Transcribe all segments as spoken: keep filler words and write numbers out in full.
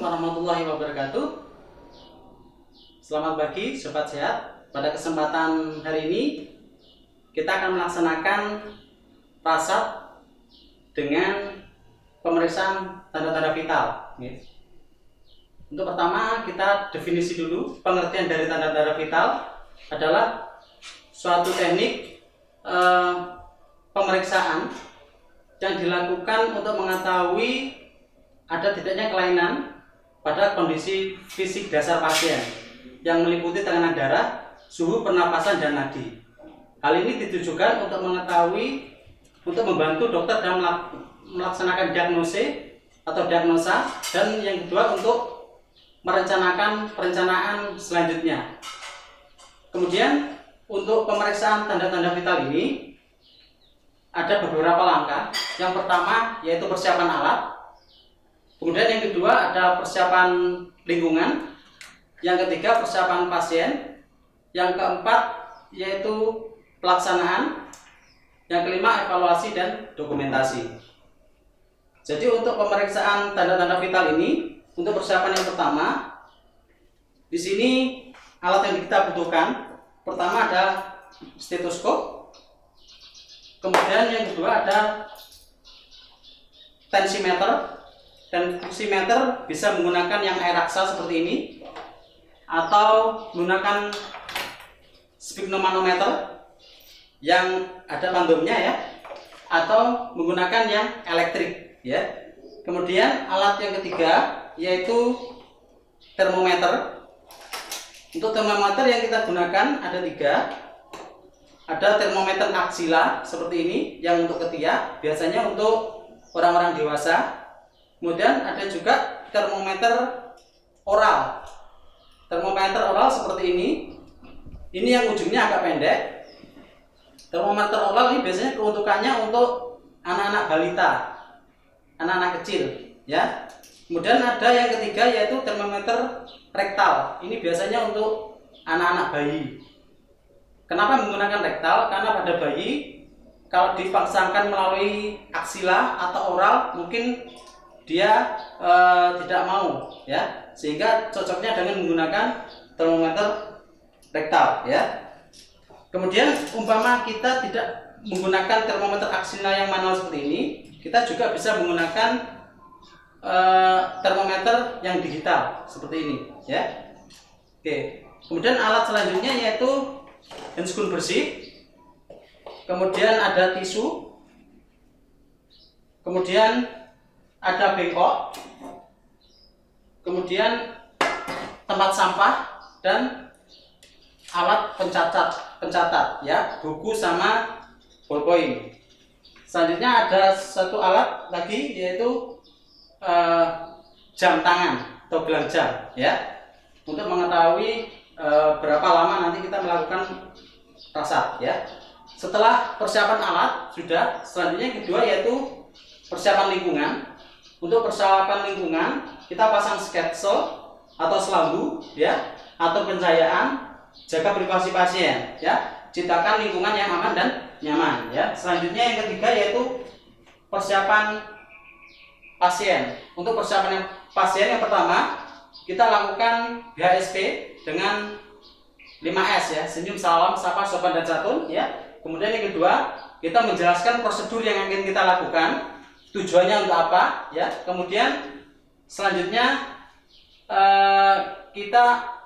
warahmatullahi wabarakatuh. Selamat pagi sobat sehat. Pada kesempatan hari ini kita akan melaksanakan prasat dengan pemeriksaan tanda-tanda vital. Untuk pertama kita definisi dulu. Pengertian dari tanda-tanda vital adalah suatu teknik eh, pemeriksaan yang dilakukan untuk mengetahui ada tidaknya kelainan pada kondisi fisik dasar pasien yang meliputi tekanan darah, suhu pernapasan, dan nadi. Hal ini ditujukan untuk mengetahui, untuk membantu dokter dalam melaksanakan diagnosis atau diagnosa, dan yang kedua untuk merencanakan perencanaan selanjutnya. Kemudian untuk pemeriksaan tanda-tanda vital ini ada beberapa langkah. Yang pertama yaitu persiapan alat. Kemudian yang kedua ada persiapan lingkungan. Yang ketiga persiapan pasien. Yang keempat yaitu pelaksanaan. Yang kelima evaluasi dan dokumentasi. Jadi untuk pemeriksaan tanda-tanda vital ini, untuk persiapan yang pertama, di sini alat yang kita butuhkan pertama ada stetoskop. Kemudian yang kedua ada tensimeter. Tensimeter bisa menggunakan yang air raksa seperti ini, atau menggunakan sphygmomanometer yang ada pandomnya ya, atau menggunakan yang elektrik ya. Kemudian alat yang ketiga yaitu termometer. Untuk termometer yang kita gunakan ada tiga. Ada termometer aksila seperti ini yang untuk ketiak, biasanya untuk orang-orang dewasa. Kemudian ada juga termometer oral. Termometer oral seperti ini. Ini yang ujungnya agak pendek. Termometer oral ini biasanya keuntukannya untuk anak-anak balita, anak-anak kecil, ya. Kemudian ada yang ketiga yaitu termometer rektal. Ini biasanya untuk anak-anak bayi. Kenapa menggunakan rektal? Karena pada bayi kalau dipasangkan melalui aksila atau oral mungkin dia e, tidak mau ya, sehingga cocoknya dengan menggunakan termometer rektal ya. Kemudian umpama kita tidak menggunakan termometer aksila yang manual seperti ini, kita juga bisa menggunakan e, termometer yang digital seperti ini ya. Oke. Kemudian alat selanjutnya yaitu handscoon bersih. Kemudian ada tisu. Kemudian ada bengkok, kemudian tempat sampah, dan alat pencatat, pencatat ya, buku sama ballpoint. Selanjutnya ada satu alat lagi yaitu eh, jam tangan atau gelang jam ya, untuk mengetahui eh, berapa lama nanti kita melakukan prasat ya. Setelah persiapan alat sudah, selanjutnya yang kedua yaitu persiapan lingkungan. Untuk persiapan lingkungan kita pasang sketsel atau selambu ya, atau pencahayaan, jaga privasi pasien ya, ciptakan lingkungan yang aman dan nyaman ya. Selanjutnya yang ketiga yaitu persiapan pasien. Untuk persiapan yang pasien yang pertama kita lakukan B H S P dengan lima S ya, senyum, salam, sapa, sopan, dan santun ya. Kemudian yang kedua kita menjelaskan prosedur yang akan kita lakukan, tujuannya untuk apa ya. Kemudian selanjutnya eh, kita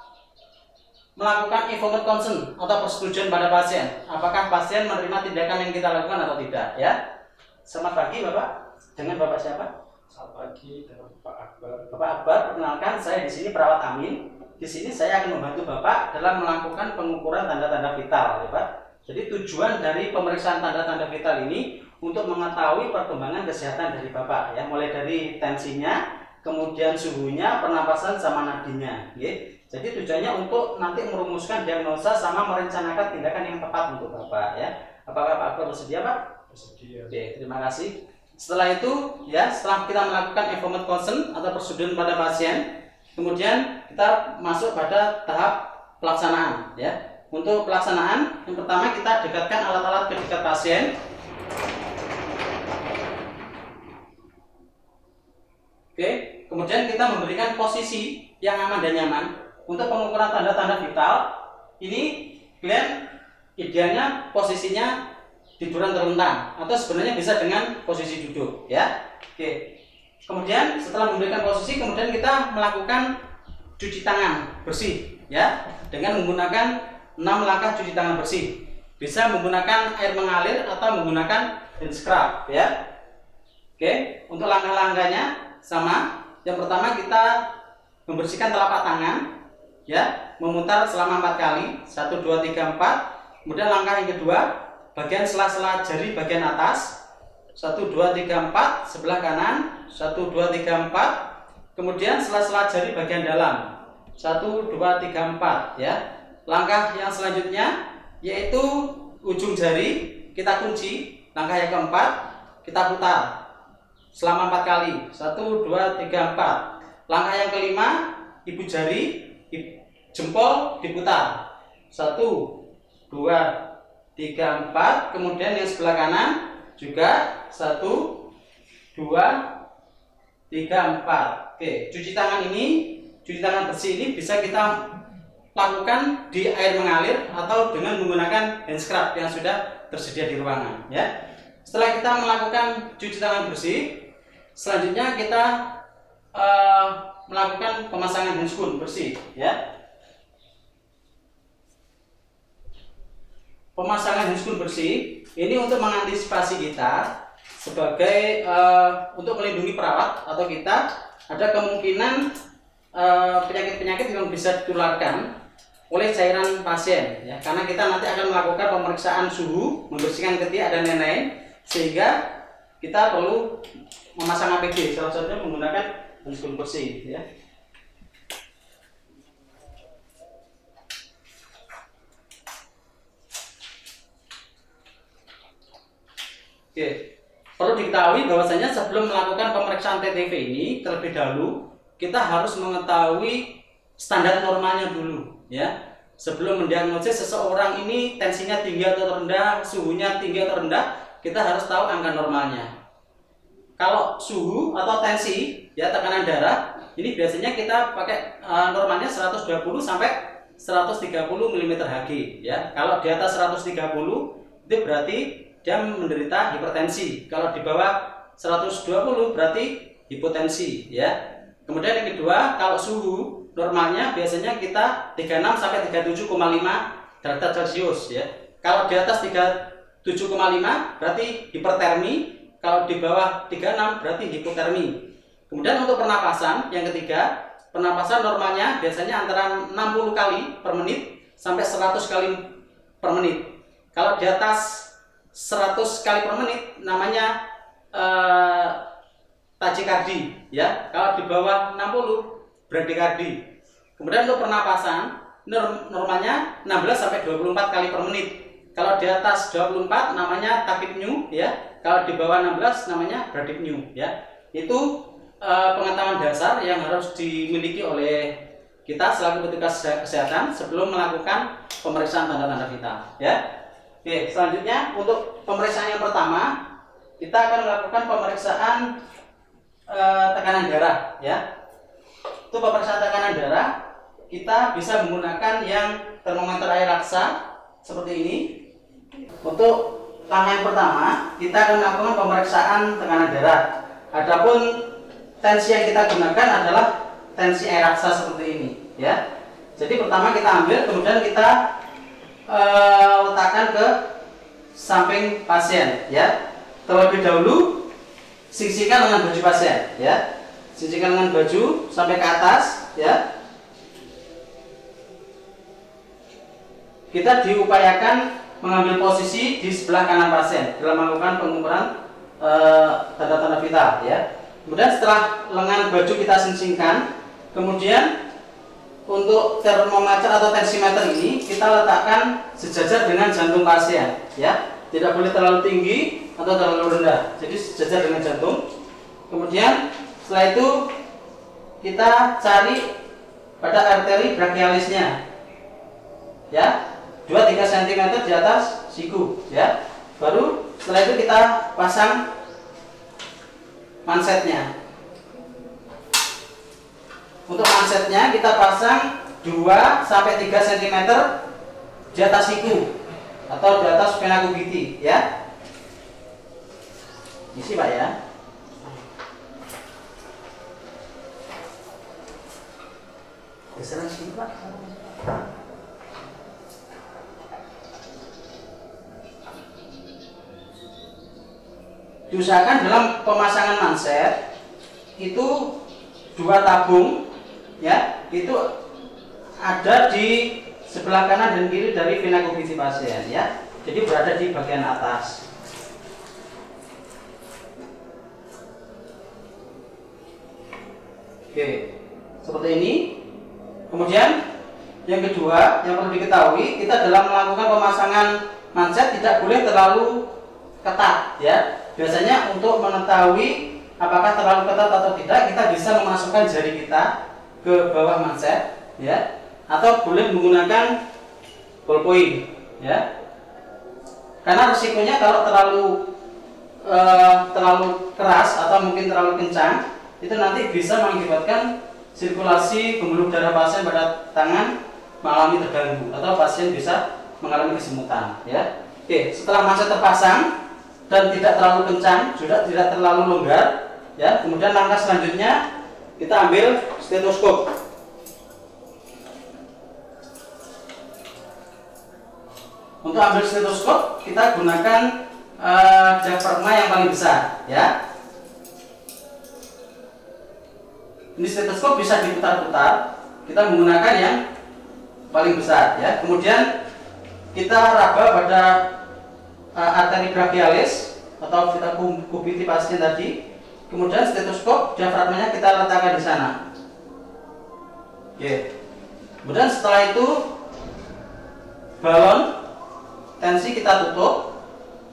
melakukan informed consent atau persetujuan pada pasien, apakah pasien menerima tindakan yang kita lakukan atau tidak ya. Selamat pagi Bapak, dengan Bapak siapa? Selamat pagi, dengan Bapak Akbar. Bapak Akbar, perkenalkan saya di sini perawat Amin. Di sini saya akan membantu Bapak dalam melakukan pengukuran tanda-tanda vital ya Pak. Jadi tujuan dari pemeriksaan tanda-tanda vital ini untuk mengetahui perkembangan kesehatan dari Bapak ya, mulai dari tensinya, kemudian suhunya, pernapasan, sama nadinya ya. Jadi tujuannya untuk nanti merumuskan diagnosa sama merencanakan tindakan yang tepat untuk Bapak ya. Apakah Pak Akbar bersedia Pak? Bersedia. Oke, terima kasih. Setelah itu ya, setelah kita melakukan informed consent atau persetujuan pada pasien, kemudian kita masuk pada tahap pelaksanaan ya. Untuk pelaksanaan, yang pertama kita dekatkan alat-alat ke dekat pasien. Oke, kemudian kita memberikan posisi yang aman dan nyaman untuk pengukuran tanda-tanda vital. Ini klien idealnya posisinya tiduran terlentang atau sebenarnya bisa dengan posisi duduk, ya. Oke. Kemudian setelah memberikan posisi, kemudian kita melakukan cuci tangan bersih, ya, dengan menggunakan enam langkah cuci tangan bersih. Bisa menggunakan air mengalir atau menggunakan hand scrub, ya. Oke, untuk langkah-langkahnya sama. Yang pertama kita membersihkan telapak tangan, ya, memutar selama empat kali, satu, dua, tiga, empat. Kemudian langkah yang kedua, bagian sela-sela jari bagian atas, satu, dua, tiga, empat, sebelah kanan, satu, dua, tiga, empat. Kemudian sela-sela jari bagian dalam, satu, dua, tiga, empat, ya. Langkah yang selanjutnya yaitu ujung jari kita kunci. Langkah yang keempat, kita putar selama empat kali, satu, dua, tiga, empat. Langkah yang kelima, ibu jari jempol diputar, satu, dua, tiga, empat. Kemudian yang sebelah kanan juga, satu, dua, tiga, empat. Oke, cuci tangan ini, cuci tangan bersih ini bisa kita lakukan di air mengalir atau dengan menggunakan hand scrub yang sudah tersedia di ruangan, ya. Setelah kita melakukan cuci tangan bersih, selanjutnya kita uh, melakukan pemasangan handscoon bersih, ya. Pemasangan handscoon bersih ini untuk mengantisipasi kita sebagai uh, untuk melindungi perawat atau kita ada kemungkinan penyakit-penyakit uh, yang bisa ditularkan oleh cairan pasien, ya, karena kita nanti akan melakukan pemeriksaan suhu, membersihkan ketiak dan lain-lain, sehingga kita perlu memasang A P D, salah satunya menggunakan handscoon bersih, ya. Oke, perlu diketahui bahwasanya sebelum melakukan pemeriksaan T T V ini terlebih dahulu kita harus mengetahui standar normalnya dulu, ya. Sebelum mendiagnosis seseorang ini tensinya tinggi atau rendah, suhunya tinggi atau rendah, kita harus tahu angka normalnya. Kalau suhu atau tensi, ya, tekanan darah, ini biasanya kita pakai uh, normalnya seratus dua puluh sampai seratus tiga puluh milimeter Hg, ya. Kalau di atas seratus tiga puluh itu berarti dia menderita hipertensi. Kalau di bawah seratus dua puluh berarti hipotensi, ya. Kemudian yang kedua, kalau suhu normalnya biasanya kita tiga puluh enam sampai tiga puluh tujuh koma lima derajat Celcius, ya. Kalau di atas tiga puluh tujuh koma lima berarti hipertermi, kalau di bawah tiga puluh enam berarti hipotermi. Kemudian untuk pernapasan yang ketiga, pernapasan normalnya biasanya antara enam puluh kali per menit sampai seratus kali per menit. Kalau di atas seratus kali per menit namanya eh, tachikardi, ya. Kalau di bawah enam puluh bradikardi. Kemudian untuk pernapasan normalnya enam belas sampai dua puluh empat kali per menit. Kalau di atas dua puluh empat namanya tachypnea, ya. Kalau di bawah enam belas namanya bradypnea, ya. Itu eh, pengetahuan dasar yang harus dimiliki oleh kita selaku petugas kesehatan sebelum melakukan pemeriksaan tanda-tanda vital, ya. Oke, selanjutnya untuk pemeriksaan yang pertama kita akan melakukan pemeriksaan eh, tekanan darah, ya. Untuk pemeriksaan tekanan darah kita bisa menggunakan yang termometer air raksa seperti ini. Untuk langkah yang pertama kita akan melakukan pemeriksaan tekanan darah. Adapun tensi yang kita gunakan adalah tensi air raksa seperti ini, ya. Jadi pertama kita ambil, kemudian kita Uh, letakkan ke samping pasien, ya. Terlebih dahulu sisihkan dengan baju pasien, ya. Sisihkan dengan baju sampai ke atas, ya. Kita diupayakan mengambil posisi di sebelah kanan pasien dalam melakukan pengukuran uh, tanda-tanda vital, ya. Kemudian setelah lengan baju kita singkingkan, kemudian untuk termometer atau tensimeter ini kita letakkan sejajar dengan jantung pasien, ya. Tidak boleh terlalu tinggi atau terlalu rendah. Jadi sejajar dengan jantung. Kemudian setelah itu kita cari pada arteri brachialisnya, ya, dua sampai tiga sentimeter di atas siku, ya. Baru setelah itu kita pasang mansetnya. untuk mansetnya kita pasang dua sampai tiga sentimeter di atas siku atau di atas vena cuviti ya. Isi Pak ya. Geseran sini Pak. Diusahakan dalam pemasangan manset itu dua tabung ya, itu ada di sebelah kanan dan kiri dari vena cuviti pasien ya. Jadi berada di bagian atas. Oke, seperti ini. Kemudian yang kedua yang perlu diketahui, kita dalam melakukan pemasangan manset tidak boleh terlalu ketat ya. Biasanya untuk mengetahui apakah terlalu ketat atau tidak, kita bisa memasukkan jari kita ke bawah manset ya, atau boleh menggunakan ballpoint ya. Karena risikonya kalau terlalu uh, terlalu keras atau mungkin terlalu kencang, itu nanti bisa mengakibatkan sirkulasi pembuluh darah pasien pada tangan mengalami terganggu atau pasien bisa mengalami kesemutan ya. Oke, setelah manset terpasang dan tidak terlalu kencang, juga tidak terlalu longgar ya, kemudian langkah selanjutnya kita ambil stetoskop. Untuk ambil stetoskop kita gunakan uh, diafragma yang paling besar ya. Ini stetoskop bisa diputar-putar, kita menggunakan yang paling besar ya. Kemudian kita raba pada uh, arteri brachialis atau vena cuviti pasien tadi. Kemudian stetoskop diafragmanya kita letakkan di sana. Oke. Kemudian setelah itu balon tensi kita tutup.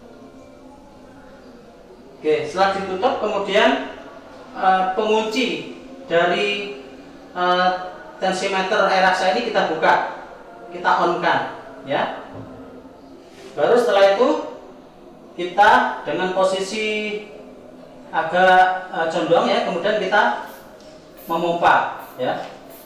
Oke, setelah ditutup kemudian uh, pengunci dari uh, tensimeter aeraksa ini kita buka, kita on kan ya. Baru setelah itu kita dengan posisi agak uh, condong ya, kemudian kita memompa ya.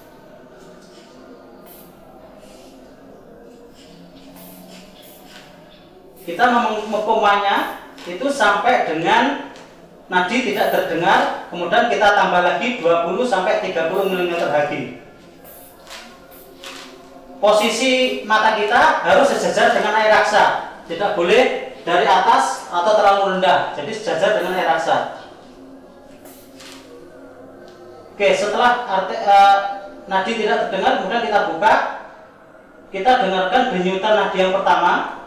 Kita memompanya itu sampai dengan nadi tidak terdengar, kemudian kita tambah lagi dua puluh sampai tiga puluh milimeter Hg. Posisi mata kita harus sejajar dengan air raksa, tidak boleh dari atas atau terlalu rendah, jadi sejajar dengan air raksa. Oke, setelah arte, uh, nadi tidak terdengar, kemudian kita buka, kita dengarkan denyutan nadi yang pertama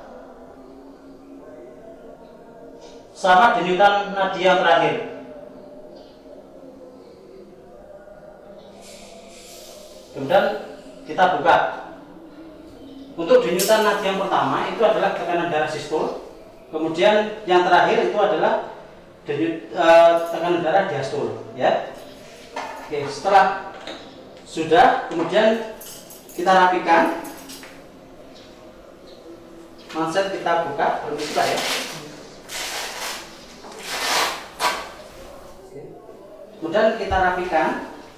sama denyutan nadi yang terakhir. Kemudian kita buka. Untuk denyutan nadi yang pertama itu adalah tekanan darah sistol. Kemudian yang terakhir itu adalah denyut, uh, tekanan darah diastol ya. Oke, setelah sudah kemudian kita rapikan. Manset kita buka, belum buka ya. Kemudian kita rapikan,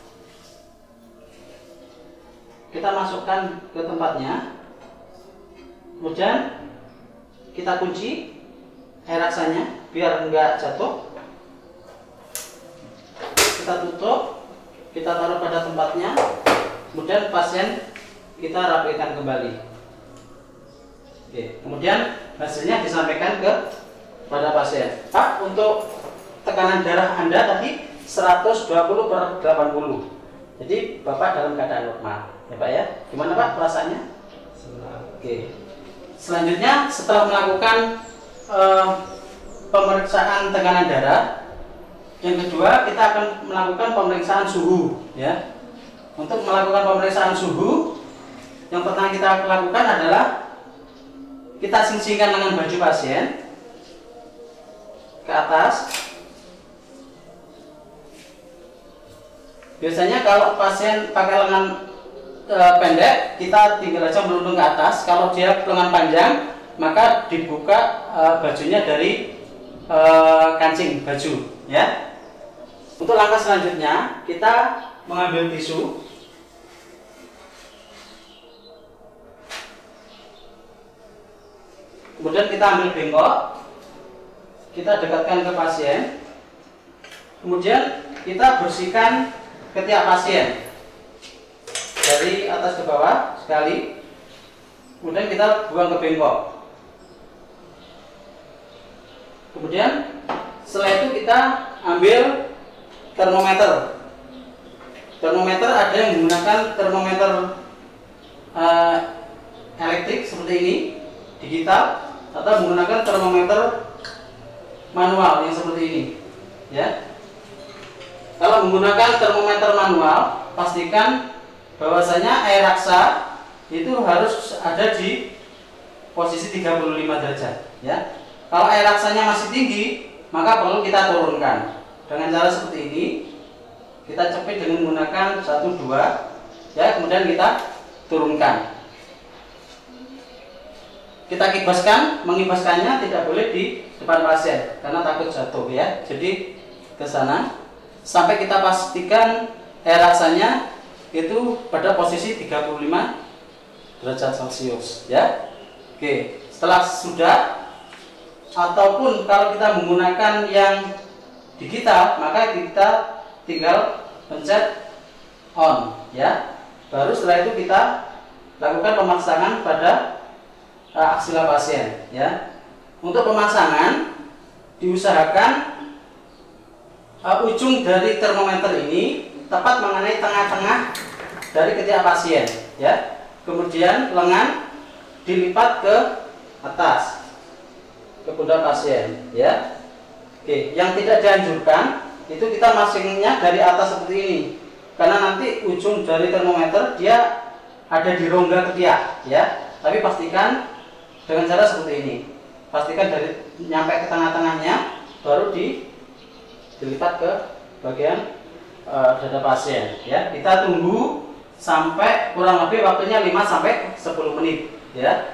kita masukkan ke tempatnya, kemudian kita kunci air raksanya biar enggak jatuh, kita tutup, kita taruh pada tempatnya, kemudian pasien kita rapikan kembali. Oke, kemudian hasilnya disampaikan ke pada pasien. Pak, untuk tekanan darah Anda tadi seratus dua puluh per delapan puluh. Jadi Bapak dalam keadaan normal. Ya Pak ya. Gimana Pak perasaannya? Senang. Oke. Selanjutnya setelah melakukan eh, pemeriksaan tekanan darah, yang kedua kita akan melakukan pemeriksaan suhu ya. Untuk melakukan pemeriksaan suhu, yang pertama kita lakukan adalah kita sing-singkan lengan baju pasien ke atas. Biasanya kalau pasien pakai lengan e, pendek, kita tinggal aja melundung ke atas. Kalau dia lengan panjang, maka dibuka e, bajunya dari e, kancing baju, ya. Untuk langkah selanjutnya, kita mengambil tisu. Kemudian kita ambil bengkok, kita dekatkan ke pasien. Kemudian kita bersihkan ketiak pasien dari atas ke bawah sekali. Kemudian kita buang ke bengkok. Kemudian setelah itu kita ambil termometer. Termometer ada yang menggunakan termometer uh, elektrik seperti ini, digital, atau menggunakan termometer manual yang seperti ini. Ya. Kalau menggunakan termometer manual, pastikan bahwasanya air raksa itu harus ada di posisi tiga puluh lima derajat. Ya. Kalau air raksanya masih tinggi, maka perlu kita turunkan dengan cara seperti ini. Kita cepit dengan menggunakan satu dua, ya, kemudian kita turunkan. Kita kibaskan, mengibaskannya tidak boleh di depan pasien karena takut jatuh, ya. Jadi ke sana sampai kita pastikan air raksanya itu pada posisi tiga puluh lima derajat Celcius, ya. Oke, setelah sudah, ataupun kalau kita menggunakan yang digital, maka kita tinggal pencet on, ya. Baru setelah itu kita lakukan pemasangan pada uh, aksila pasien, ya. Untuk pemasangan diusahakan uh, ujung dari termometer ini tepat mengenai tengah-tengah dari ketiak pasien, ya. Kemudian lengan dilipat ke atas ke pundak pasien, ya. Oke, yang tidak dianjurkan itu kita masingnya dari atas seperti ini, karena nanti ujung dari termometer dia ada di rongga ketiak, ya. Tapi pastikan dengan cara seperti ini, pastikan dari nyampe ke tengah-tengahnya, baru di dilipat ke bagian uh, dada pasien, ya. Kita tunggu sampai kurang lebih waktunya lima sampai sepuluh menit, ya.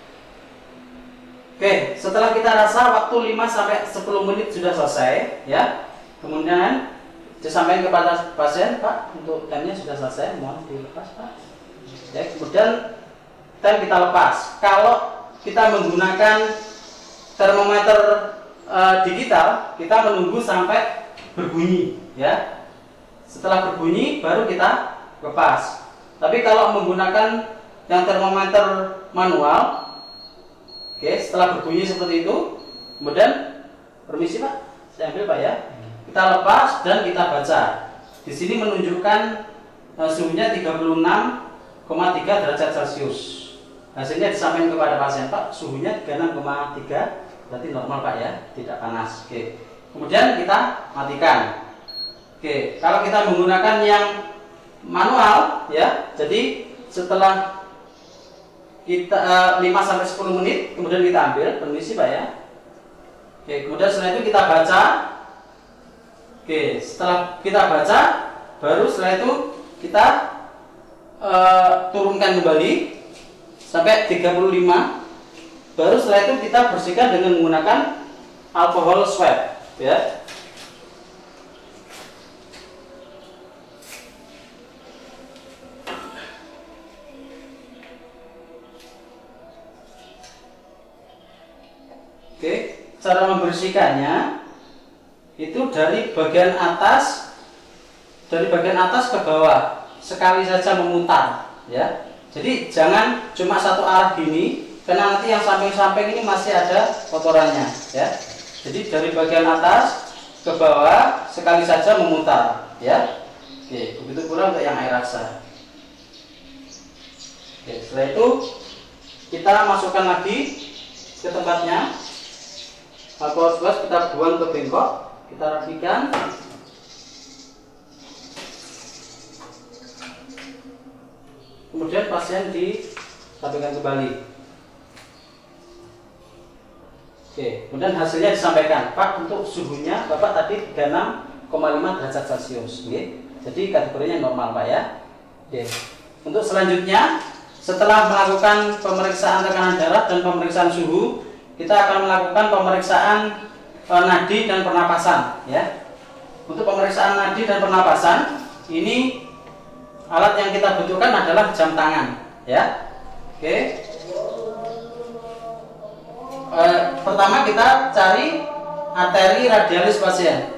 Oke, setelah kita rasa waktu lima sampai sepuluh menit sudah selesai, ya. Kemudian disampaikan kepada pasien, Pak, untuk temnya sudah selesai, mohon dilepas, Pak. Ya, kemudian tem kita lepas. Kalau kita menggunakan termometer e, digital, kita menunggu sampai berbunyi, ya. Setelah berbunyi baru kita lepas. Tapi kalau menggunakan yang termometer manual, oke, setelah berbunyi seperti itu, kemudian permisi, Pak, saya ambil, Pak, ya. Kita lepas dan kita baca. Di sini menunjukkan uh, suhunya tiga puluh enam koma tiga derajat Celcius. Hasilnya disampaikan kepada pasien, Pak, suhunya tiga puluh enam koma tiga, berarti normal, Pak, ya, tidak panas. Oke. Kemudian kita matikan. Oke, kalau kita menggunakan yang manual, ya, jadi setelah kita uh, lima sampai sepuluh menit, kemudian kita ambil, permisi, Pak, ya. Oke, kemudian setelah itu kita baca. Oke, setelah kita baca, baru setelah itu kita uh, turunkan kembali sampai tiga puluh lima. Baru setelah itu kita bersihkan dengan menggunakan alkohol swab, ya. Oke, cara membersihkannya itu dari bagian atas, dari bagian atas ke bawah, sekali saja memutar, ya. Jadi jangan cuma satu arah gini, karena nanti yang samping-samping ini masih ada kotorannya, ya. Jadi dari bagian atas ke bawah sekali saja memutar, ya. Oke, begitu pula untuk yang air raksa. Oke, setelah itu kita masukkan lagi ke tempatnya. Alkohol swab kita buang ke bengkok. Kita rapikan. Kemudian pasien disampaikan kembali. Oke, kemudian hasilnya disampaikan, Pak, untuk suhunya Bapak tadi tiga puluh enam koma lima derajat Celcius. Oke. Jadi kategorinya normal, Pak, ya. Oke. Untuk selanjutnya, setelah melakukan pemeriksaan tekanan darah dan pemeriksaan suhu, kita akan melakukan pemeriksaan nadi dan pernapasan, ya. Untuk pemeriksaan nadi dan pernapasan ini alat yang kita butuhkan adalah jam tangan, ya. Oke. E, pertama kita cari arteri radialis pasien.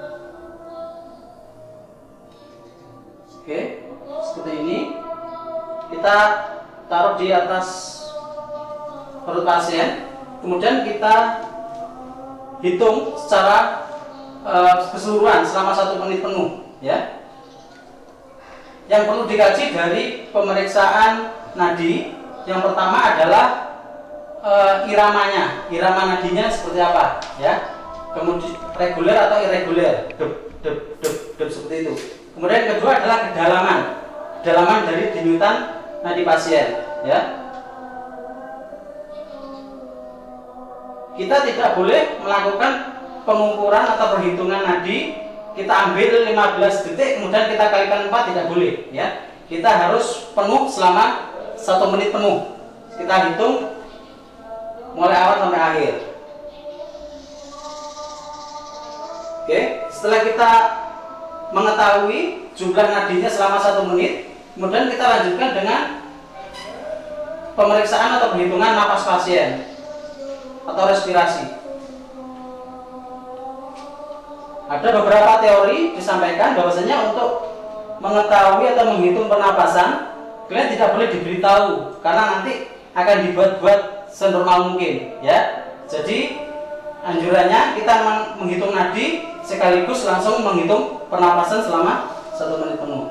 Oke, seperti ini. Kita taruh di atas perut pasien, kemudian kita hitung secara e, keseluruhan selama satu menit penuh, ya. Yang perlu dikaji dari pemeriksaan nadi, yang pertama adalah e, iramanya, irama nadinya seperti apa, ya. Kemudian reguler atau irreguler, dep, dep, dep, dep, seperti itu. Kemudian yang kedua adalah kedalaman, kedalaman dari denyutan nadi pasien, ya. Kita tidak boleh melakukan pengukuran atau perhitungan nadi. Kita ambil lima belas detik, kemudian kita kalikan empat, tidak boleh, ya. Kita harus penuh selama satu menit penuh. Kita hitung mulai awal sampai akhir. Oke, setelah kita mengetahui jumlah nadinya selama satu menit, kemudian kita lanjutkan dengan pemeriksaan atau perhitungan napas pasien atau respirasi. Ada beberapa teori disampaikan bahwasanya untuk mengetahui atau menghitung pernapasan, kalian tidak boleh diberitahu karena nanti akan dibuat-buat senormal mungkin, ya. Jadi anjurannya kita menghitung nadi sekaligus langsung menghitung pernapasan selama satu menit penuh.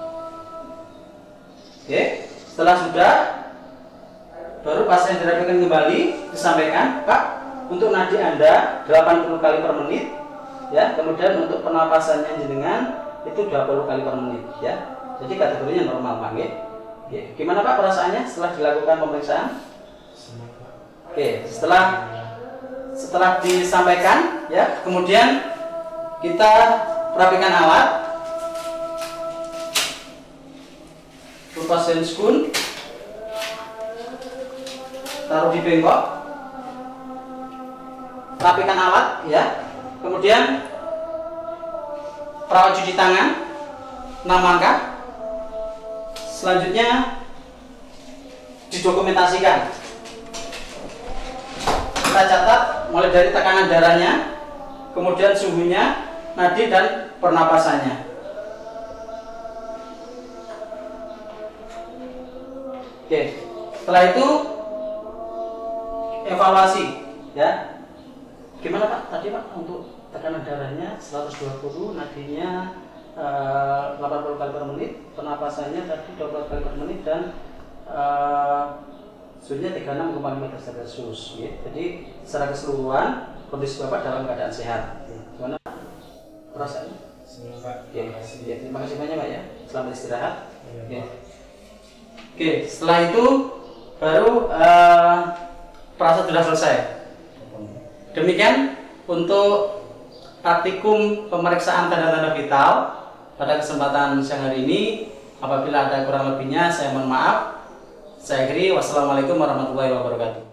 Oke, setelah sudah, baru pasien dirapikan kembali, disampaikan, Pak, untuk nadi Anda delapan puluh kali per menit, ya. Kemudian untuk pernapasannya jenengan itu dua puluh kali per menit, ya. Jadi kategorinya normal, Pak. Oke. Gimana Pak perasaannya setelah dilakukan pemeriksaan? Oke, setelah setelah disampaikan, ya, kemudian kita rapikan alat berupa spoon, taruh di bengkok, rapikan alat, ya. Kemudian perawat cuci tangan enam langkah. Selanjutnya didokumentasikan. Kita catat mulai dari tekanan darahnya, kemudian suhunya, nadi dan pernapasannya. Oke, setelah itu evaluasi, ya. Gimana Pak tadi Pak untuk tekanan darahnya seratus dua puluh, nadinya eh, delapan puluh kali per menit, pernapasannya tadi dua puluh kali per menit, dan eh, suhunya tiga puluh enam koma lima derajat Celcius, ya. Jadi secara keseluruhan kondisi Bapak dalam keadaan sehat. Gimana perasaannya? Oke, ya, terima kasih banyak Pak, ya. Selamat istirahat. Ya. Oke, setelah itu baru uh, perasa sudah selesai. Demikian untuk praktikum pemeriksaan tanda-tanda vital pada kesempatan siang hari ini. Apabila ada kurang lebihnya, saya mohon maaf. Saya akhiri. Wassalamualaikum warahmatullahi wabarakatuh.